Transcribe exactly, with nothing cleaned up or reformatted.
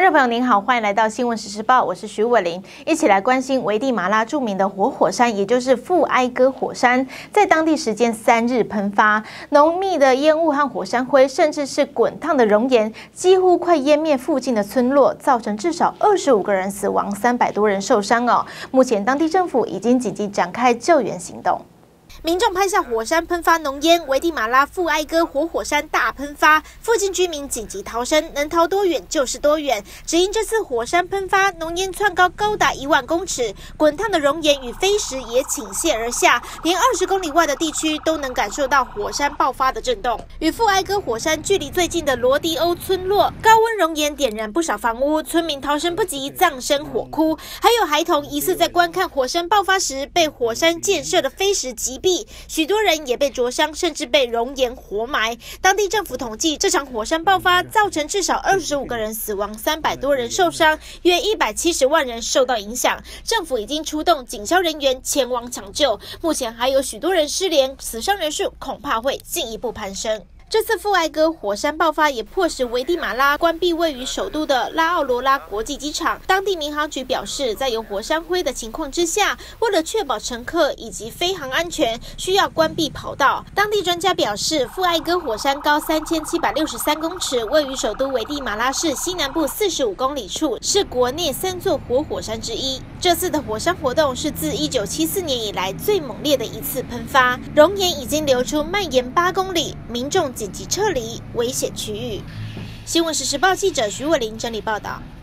众朋友您好，欢迎来到新闻时事报，我是徐伟玲，一起来关心危地马拉著名的活火山，也就是富埃哥火山，在当地时间三日喷发，浓密的烟雾和火山灰，甚至是滚烫的熔岩，几乎快淹灭附近的村落，造成至少二十五个人死亡，三百多人受伤哦。目前当地政府已经紧急展开救援行动。 民众拍下火山喷发浓烟，危地马拉富埃哥活火山大喷发，附近居民紧急逃生，能逃多远就是多远。只因这次火山喷发，浓烟窜高高达一万公尺，滚烫的熔岩与飞石也倾泻而下，连二十公里外的地区都能感受到火山爆发的震动。与富埃哥火山距离最近的罗迪欧村落，高温熔岩点燃不少房屋，村民逃生不及，葬身火窟。还有孩童疑似在观看火山爆发时，被火山溅射的飞石击毙。 许多人也被灼伤，甚至被熔岩活埋。当地政府统计，这场火山爆发造成至少二十五个人死亡，三百多人受伤，约一百七十万人受到影响。政府已经出动警消人员前往抢救，目前还有许多人失联，死伤人数恐怕会进一步攀升。 这次富埃哥火山爆发也迫使危地马拉关闭位于首都的拉奥罗拉国际机场。当地民航局表示，在有火山灰的情况之下，为了确保乘客以及飞航安全，需要关闭跑道。当地专家表示，富埃哥火山高三千七百六十三公尺，位于首都危地马拉市西南部四十五公里处，是国内三座活火山之一。这次的火山活动是自一九七四年以来最猛烈的一次喷发，熔岩已经流出，蔓延八公里，民众 紧急撤离危险区域。新闻时事报记者徐伟玲整理报道。